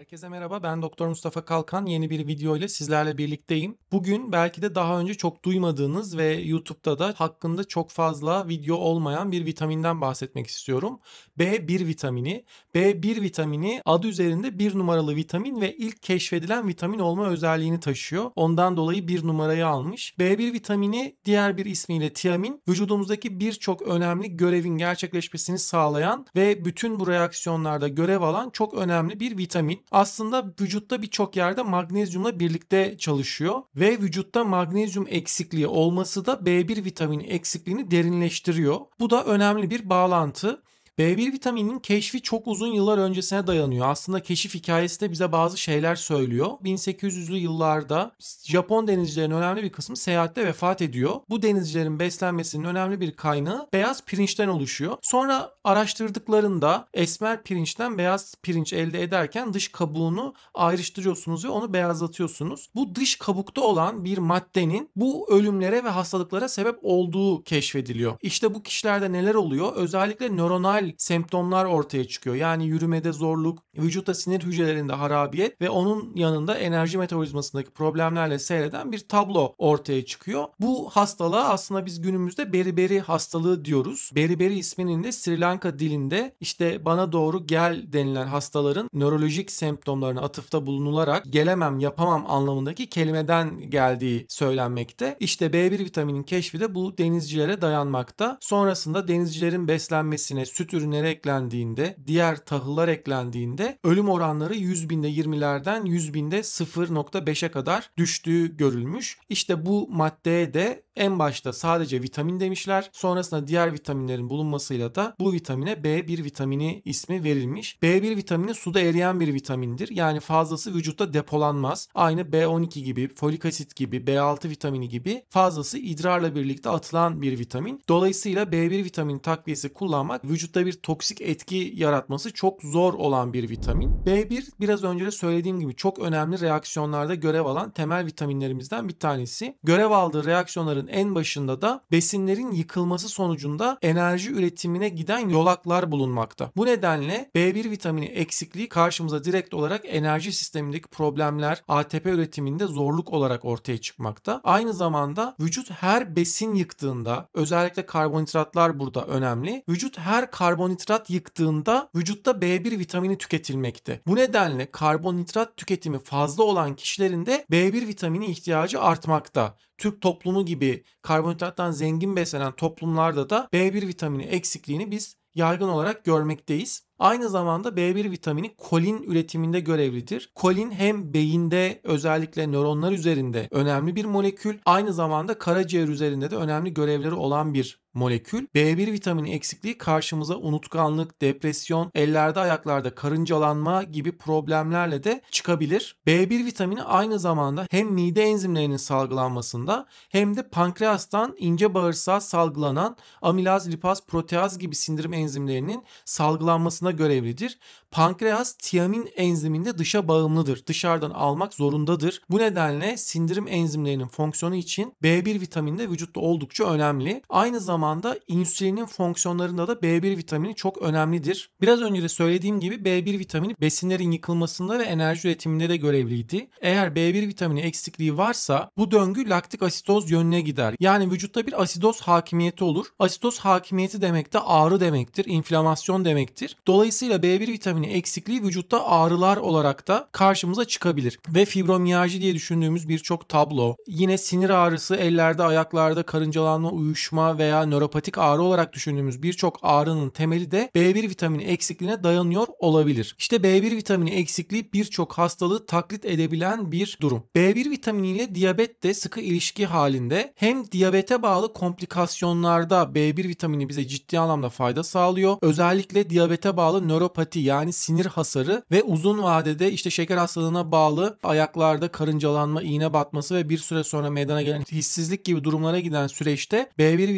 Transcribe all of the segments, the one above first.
Herkese merhaba, ben Doktor Mustafa Kalkan. Yeni bir video ile sizlerle birlikteyim. Bugün belki de daha önce çok duymadığınız ve YouTube'da da hakkında çok fazla video olmayan bir vitaminden bahsetmek istiyorum. B1 vitamini. B1 vitamini adı üzerinde 1 numaralı vitamin ve ilk keşfedilen vitamin olma özelliğini taşıyor. Ondan dolayı 1 numarayı almış. B1 vitamini diğer bir ismiyle tiamin, vücudumuzdaki birçok önemli görevin gerçekleşmesini sağlayan ve bütün bu reaksiyonlarda görev alan çok önemli bir vitamin. Aslında vücutta birçok yerde magnezyumla birlikte çalışıyor ve vücutta magnezyum eksikliği olması da B1 vitamini eksikliğini derinleştiriyor. Bu da önemli bir bağlantı. B1 vitamininin keşfi çok uzun yıllar öncesine dayanıyor. Aslında keşif hikayesi de bize bazı şeyler söylüyor. 1800'lü yıllarda Japon denizcilerin önemli bir kısmı seyahatte vefat ediyor. Bu denizcilerin beslenmesinin önemli bir kaynağı beyaz pirinçten oluşuyor. Sonra araştırdıklarında esmer pirinçten beyaz pirinç elde ederken dış kabuğunu ayrıştırıyorsunuz ve onu beyazlatıyorsunuz. Bu dış kabukta olan bir maddenin bu ölümlere ve hastalıklara sebep olduğu keşfediliyor. İşte bu kişilerde neler oluyor? Özellikle nöronal semptomlar ortaya çıkıyor. Yani yürümede zorluk, vücutta sinir hücrelerinde harabiyet ve onun yanında enerji metabolizmasındaki problemlerle seyreden bir tablo ortaya çıkıyor. Bu hastalığa aslında biz günümüzde beriberi hastalığı diyoruz. Beriberi isminin de Sri Lanka dilinde işte bana doğru gel denilen hastaların nörolojik semptomlarına atıfta bulunularak gelemem, yapamam anlamındaki kelimeden geldiği söylenmekte. İşte B1 vitaminin keşfi de bu denizcilere dayanmakta. Sonrasında denizcilerin beslenmesine süt ürünleri eklendiğinde, diğer tahıllar eklendiğinde ölüm oranları 100 binde 20'lerden 100 binde 0.5'e kadar düştüğü görülmüş. İşte bu maddeye de en başta sadece vitamin demişler. Sonrasında diğer vitaminlerin bulunmasıyla da bu vitamine B1 vitamini ismi verilmiş. B1 vitamini suda eriyen bir vitamindir. Yani fazlası vücutta depolanmaz. Aynı B12 gibi, folik asit gibi, B6 vitamini gibi fazlası idrarla birlikte atılan bir vitamin. Dolayısıyla B1 vitamini takviyesi kullanmak vücutta bir toksik etki yaratması çok zor olan bir vitamin. B1 biraz önce de söylediğim gibi çok önemli reaksiyonlarda görev alan temel vitaminlerimizden bir tanesi. Görev aldığı reaksiyonların en başında da besinlerin yıkılması sonucunda enerji üretimine giden yolaklar bulunmakta. Bu nedenle B1 vitamini eksikliği karşımıza direkt olarak enerji sistemindeki problemler, ATP üretiminde zorluk olarak ortaya çıkmakta. Aynı zamanda vücut her besin yıktığında, özellikle karbonhidratlar burada önemli. Vücut her karbonhidrat yıktığında vücutta B1 vitamini tüketilmekte. Bu nedenle karbonhidrat tüketimi fazla olan kişilerin de B1 vitamini ihtiyacı artmakta. Türk toplumu gibi karbonhidrattan zengin beslenen toplumlarda da B1 vitamini eksikliğini biz yaygın olarak görmekteyiz. Aynı zamanda B1 vitamini kolin üretiminde görevlidir. Kolin hem beyinde özellikle nöronlar üzerinde önemli bir molekül, aynı zamanda karaciğer üzerinde de önemli görevleri olan bir molekül. B1 vitamini eksikliği karşımıza unutkanlık, depresyon, ellerde ayaklarda karıncalanma gibi problemlerle de çıkabilir. B1 vitamini aynı zamanda hem mide enzimlerinin salgılanmasında hem de pankreastan ince bağırsağa salgılanan amilaz, lipaz, proteaz gibi sindirim enzimlerinin salgılanmasına görevlidir. Pankreas tiamin enziminde dışa bağımlıdır. Dışarıdan almak zorundadır. Bu nedenle sindirim enzimlerinin fonksiyonu için B1 vitamini de vücutta oldukça önemli. Aynı zamanda insülinin fonksiyonlarında da B1 vitamini çok önemlidir. Biraz önce de söylediğim gibi B1 vitamini besinlerin yıkılmasında ve enerji üretiminde de görevliydi. Eğer B1 vitamini eksikliği varsa bu döngü laktik asitoz yönüne gider. Yani vücutta bir asidoz hakimiyeti olur. Asidoz hakimiyeti demek de ağrı demektir, inflamasyon demektir. Dolayısıyla B1 vitamini eksikliği vücutta ağrılar olarak da karşımıza çıkabilir. Ve fibromiyalji diye düşündüğümüz birçok tablo, yine sinir ağrısı, ellerde, ayaklarda karıncalanma, uyuşma veya nöropatik ağrı olarak düşündüğümüz birçok ağrının temeli de B1 vitamini eksikliğine dayanıyor olabilir. İşte B1 vitamini eksikliği birçok hastalığı taklit edebilen bir durum. B1 vitamini ile diyabet de sıkı ilişki halinde. Hem diyabete bağlı komplikasyonlarda B1 vitamini bize ciddi anlamda fayda sağlıyor. Özellikle diyabete bağlı nöropati yani sinir hasarı ve uzun vadede işte şeker hastalığına bağlı ayaklarda karıncalanma, iğne batması ve bir süre sonra meydana gelen hissizlik gibi durumlara giden süreçte B1 vitamini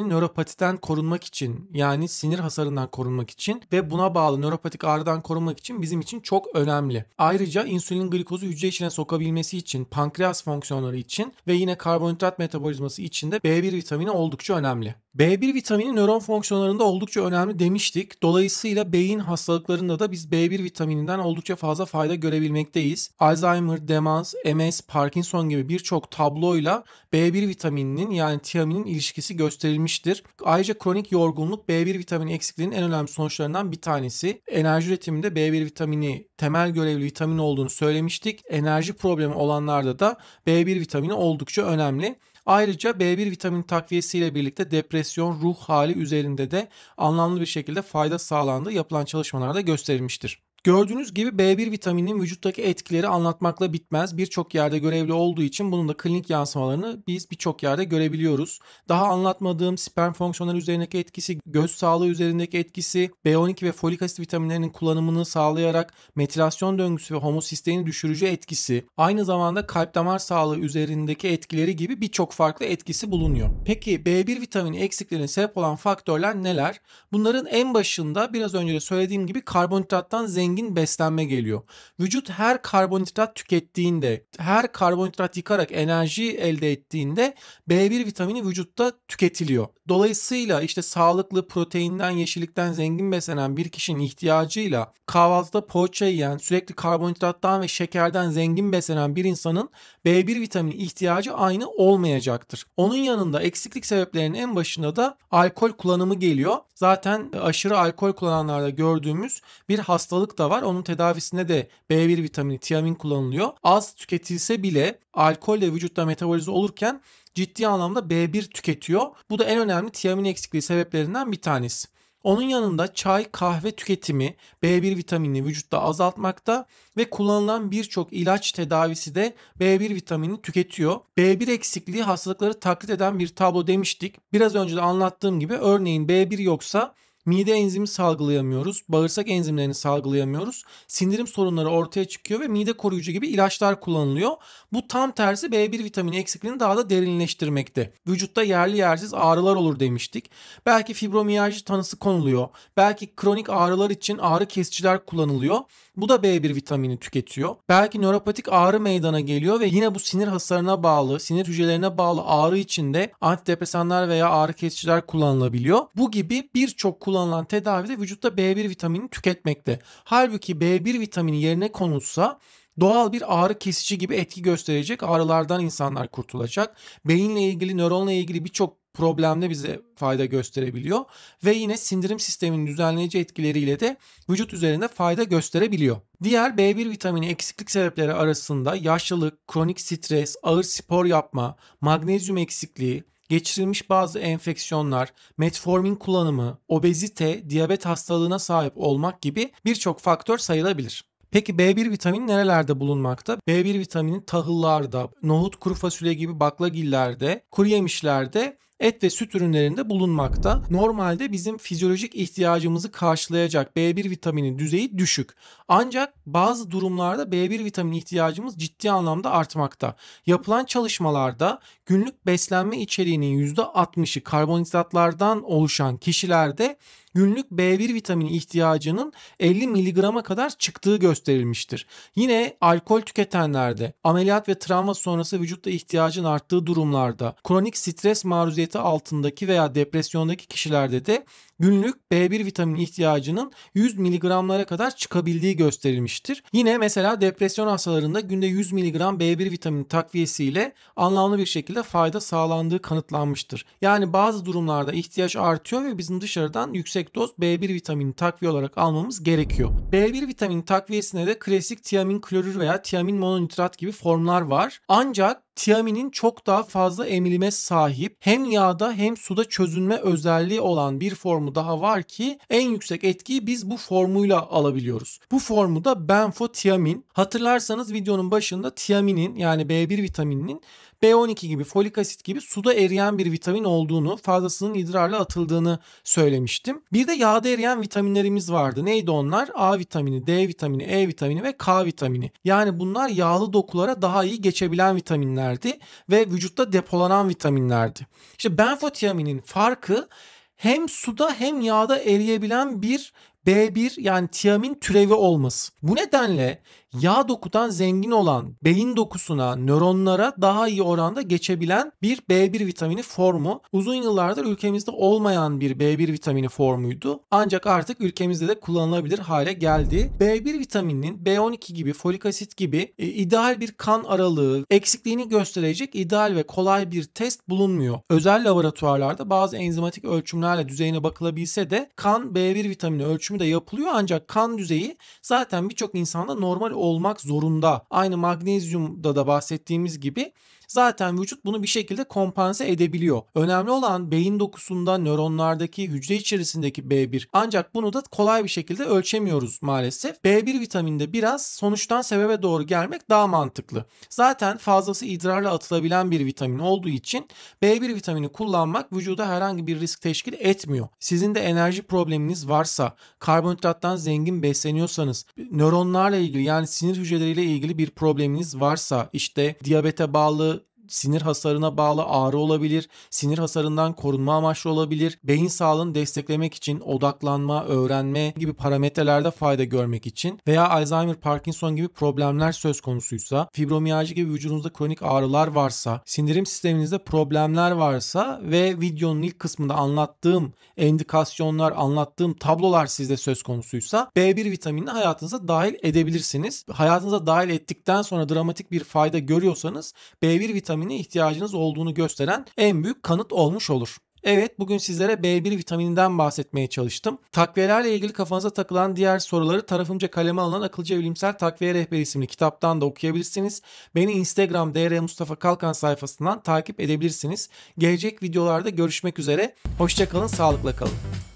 nöropatiden korunmak için, yani sinir hasarından korunmak için ve buna bağlı nöropatik ağrıdan korunmak için bizim için çok önemli. Ayrıca insülin glikozu hücre içine sokabilmesi için, pankreas fonksiyonları için ve yine karbonhidrat metabolizması için de B1 vitamini oldukça önemli. B1 vitamini nöron fonksiyonlarında oldukça önemli demiştik. Dolayısıyla beyin hastalıklarında da biz B1 vitamininden oldukça fazla fayda görebilmekteyiz. Alzheimer, demans, MS, Parkinson gibi birçok tabloyla B1 vitamininin yani tiaminin ilişkisi gösterilmiştir. Ayrıca kronik yorgunluk B1 vitamini eksikliğinin en önemli sonuçlarından bir tanesi. Enerji üretiminde B1 vitamini temel görevli vitamin olduğunu söylemiştik. Enerji problemi olanlarda da B1 vitamini oldukça önemli. Ayrıca B1 vitamin takviyesiyle birlikte depresyon, ruh hali üzerinde de anlamlı bir şekilde fayda sağlandığı yapılan çalışmalarda gösterilmiştir. Gördüğünüz gibi B1 vitamininin vücuttaki etkileri anlatmakla bitmez. Birçok yerde görevli olduğu için bunun da klinik yansımalarını biz birçok yerde görebiliyoruz. Daha anlatmadığım sperm fonksiyonları üzerindeki etkisi, göz sağlığı üzerindeki etkisi, B12 ve folik asit vitaminlerinin kullanımını sağlayarak metilasyon döngüsü ve homosisteini düşürücü etkisi, aynı zamanda kalp damar sağlığı üzerindeki etkileri gibi birçok farklı etkisi bulunuyor. Peki B1 vitamini eksikliğine sebep olan faktörler neler? Bunların en başında biraz önce de söylediğim gibi karbonhidrattan zengin beslenme geliyor. Vücut her karbonhidrat tükettiğinde, her karbonhidrat yıkarak enerji elde ettiğinde B1 vitamini vücutta tüketiliyor. Dolayısıyla işte sağlıklı proteinden, yeşillikten zengin beslenen bir kişinin ihtiyacıyla kahvaltıda poğaça yiyen, sürekli karbonhidrattan ve şekerden zengin beslenen bir insanın B1 vitamini ihtiyacı aynı olmayacaktır. Onun yanında eksiklik sebeplerinin en başında da alkol kullanımı geliyor. Zaten aşırı alkol kullananlarda gördüğümüz bir hastalık da var. Onun tedavisinde de B1 vitamini, tiamin kullanılıyor. Az tüketilse bile alkol de vücutta metabolize olurken ciddi anlamda B1 tüketiyor. Bu da en önemli tiamin eksikliği sebeplerinden bir tanesi. Onun yanında çay, kahve tüketimi B1 vitaminini vücutta azaltmakta ve kullanılan birçok ilaç tedavisi de B1 vitamini tüketiyor. B1 eksikliği hastalıkları taklit eden bir tablo demiştik. Biraz önce de anlattığım gibi örneğin B1 yoksa mide enzimi salgılayamıyoruz, bağırsak enzimlerini salgılayamıyoruz, sindirim sorunları ortaya çıkıyor ve mide koruyucu gibi ilaçlar kullanılıyor. Bu tam tersi B1 vitamini eksikliğini daha da derinleştirmekte. Vücutta yerli yersiz ağrılar olur demiştik. Belki fibromiyalji tanısı konuluyor. Belki kronik ağrılar için ağrı kesiciler kullanılıyor. Bu da B1 vitamini tüketiyor. Belki nöropatik ağrı meydana geliyor ve yine bu sinir hasarına bağlı, sinir hücrelerine bağlı ağrı için de antidepresanlar veya ağrı kesiciler kullanılabiliyor. Bu gibi birçok kullanılan tedavide vücutta B1 vitamini tüketmekte. Halbuki B1 vitamini yerine konulsa doğal bir ağrı kesici gibi etki gösterecek, ağrılardan insanlar kurtulacak. Beyinle ilgili, nöronla ilgili birçok problemde bize fayda gösterebiliyor ve yine sindirim sisteminin düzenleyici etkileriyle de vücut üzerinde fayda gösterebiliyor. Diğer B1 vitamini eksiklik sebepleri arasında yaşlılık, kronik stres, ağır spor yapma, magnezyum eksikliği, geçirilmiş bazı enfeksiyonlar, metformin kullanımı, obezite, diyabet hastalığına sahip olmak gibi birçok faktör sayılabilir. Peki B1 vitamini nerelerde bulunmakta? B1 vitamini tahıllarda, nohut, kuru fasulye gibi baklagillerde, kuru yemişlerde, et ve süt ürünlerinde bulunmakta. Normalde bizim fizyolojik ihtiyacımızı karşılayacak B1 vitamini düzeyi düşük. Ancak bazı durumlarda B1 vitamini ihtiyacımız ciddi anlamda artmakta. Yapılan çalışmalarda günlük beslenme içeriğinin %60'ı karbonhidratlardan oluşan kişilerde günlük B1 vitamini ihtiyacının 50 miligrama kadar çıktığı gösterilmiştir. Yine alkol tüketenlerde, ameliyat ve travma sonrası vücutta ihtiyacın arttığı durumlarda, kronik stres maruziyeti altındaki veya depresyondaki kişilerde de günlük B1 vitamini ihtiyacının 100 miligramlara kadar çıkabildiği gösterilmiştir. Yine mesela depresyon hastalarında günde 100 miligram B1 vitamini takviyesiyle anlamlı bir şekilde fayda sağlandığı kanıtlanmıştır. Yani bazı durumlarda ihtiyaç artıyor ve bizim dışarıdan yüksek doz B1 vitamini takviye olarak almamız gerekiyor. B1 vitamini takviyesinde de klasik tiamin klorür veya tiamin mononitrat gibi formlar var. Ancak tiaminin çok daha fazla emilime sahip, hem yağda hem suda çözünme özelliği olan bir formu daha var ki en yüksek etkiyi biz bu formuyla alabiliyoruz. Bu formu da benfotiamin. Hatırlarsanız videonun başında tiaminin yani B1 vitamininin B12 gibi, folik asit gibi suda eriyen bir vitamin olduğunu, fazlasının idrarla atıldığını söylemiştim. Bir de yağda eriyen vitaminlerimiz vardı. Neydi onlar? A vitamini, D vitamini, E vitamini ve K vitamini. Yani bunlar yağlı dokulara daha iyi geçebilen vitaminlerdi ve vücutta depolanan vitaminlerdi. İşte benfotiaminin farkı hem suda hem yağda eriyebilen bir B1 yani tiamin türevi olması. Bu nedenle yağ dokudan zengin olan beyin dokusuna, nöronlara daha iyi oranda geçebilen bir B1 vitamini formu uzun yıllardır ülkemizde olmayan bir B1 vitamini formuydu. Ancak artık ülkemizde de kullanılabilir hale geldi. B1 vitamininin B12 gibi, folik asit gibi ideal bir kan aralığı, eksikliğini gösterecek ideal ve kolay bir test bulunmuyor. Özel laboratuvarlarda bazı enzimatik ölçümlerle düzeyine bakılabilse de kan B1 vitamini ölçümü de yapılıyor ancak kan düzeyi zaten birçok insanda normal olmak zorunda. Aynı magnezyumda da bahsettiğimiz gibi zaten vücut bunu bir şekilde kompanse edebiliyor. Önemli olan beyin dokusunda, nöronlardaki, hücre içerisindeki B1. Ancak bunu da kolay bir şekilde ölçemiyoruz maalesef. B1 vitaminde biraz sonuçtan sebebe doğru gelmek daha mantıklı. Zaten fazlası idrarla atılabilen bir vitamin olduğu için B1 vitamini kullanmak vücuda herhangi bir risk teşkil etmiyor. Sizin de enerji probleminiz varsa, karbonhidrattan zengin besleniyorsanız, nöronlarla ilgili yani sinir hücreleriyle ilgili bir probleminiz varsa, işte diyabete bağlı, sinir hasarına bağlı ağrı olabilir, sinir hasarından korunma amaçlı olabilir, beyin sağlığını desteklemek için odaklanma, öğrenme gibi parametrelerde fayda görmek için veya Alzheimer, Parkinson gibi problemler söz konusuysa, fibromiyalji gibi vücudunuzda kronik ağrılar varsa, sindirim sisteminizde problemler varsa ve videonun ilk kısmında anlattığım endikasyonlar, anlattığım tablolar sizde söz konusuysa B1 vitaminini hayatınıza dahil edebilirsiniz. Hayatınıza dahil ettikten sonra dramatik bir fayda görüyorsanız B1 vitamini ihtiyacınız olduğunu gösteren en büyük kanıt olmuş olur. Evet, bugün sizlere B1 vitamininden bahsetmeye çalıştım. Takviyelerle ilgili kafanıza takılan diğer soruları tarafımca kaleme alınan Akılcı Bilimsel Takviye Rehberi isimli kitaptan da okuyabilirsiniz. Beni Instagram DR Mustafa Kalkan sayfasından takip edebilirsiniz. Gelecek videolarda görüşmek üzere. Hoşça kalın, sağlıkla kalın.